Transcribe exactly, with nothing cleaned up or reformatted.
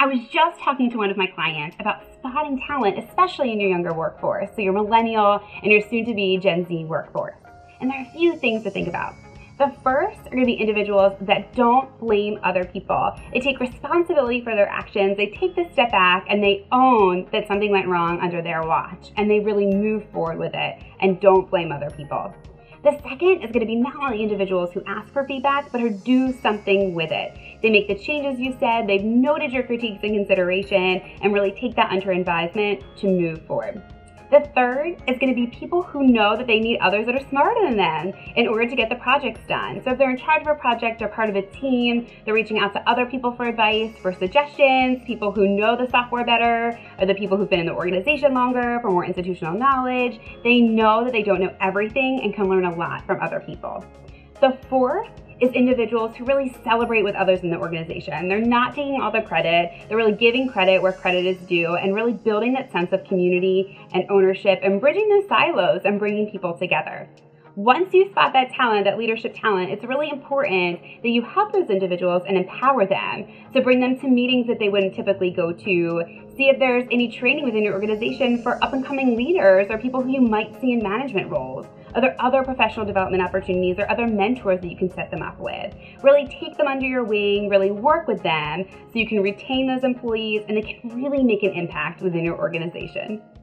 I was just talking to one of my clients about spotting talent, especially in your younger workforce, so your millennial and your soon-to-be Gen Z workforce. And there are a few things to think about. The first are going to be individuals that don't blame other people. They take responsibility for their actions, they take the step back, and they own that something went wrong under their watch, and they really move forward with it and don't blame other people. The second is going to be not only individuals who ask for feedback, but who do something with it. They make the changes you said, they've noted your critiques and consideration, and really take that under advisement to move forward. The third is going to be people who know that they need others that are smarter than them in order to get the projects done. So if they're in charge of a project or part of a team, they're reaching out to other people for advice, for suggestions, people who know the software better, or the people who've been in the organization longer for more institutional knowledge. They know that they don't know everything and can learn a lot from other people. The fourth is individuals who really celebrate with others in the organization. They're not taking all the credit, they're really giving credit where credit is due and really building that sense of community and ownership and bridging those silos and bringing people together. Once you spot that talent, that leadership talent, it's really important that you help those individuals and empower them. So bring them to meetings that they wouldn't typically go to. See if there's any training within your organization for up-and-coming leaders or people who you might see in management roles. Are there other professional development opportunities or other mentors that you can set them up with? Really take them under your wing, really work with them so you can retain those employees and they can really make an impact within your organization.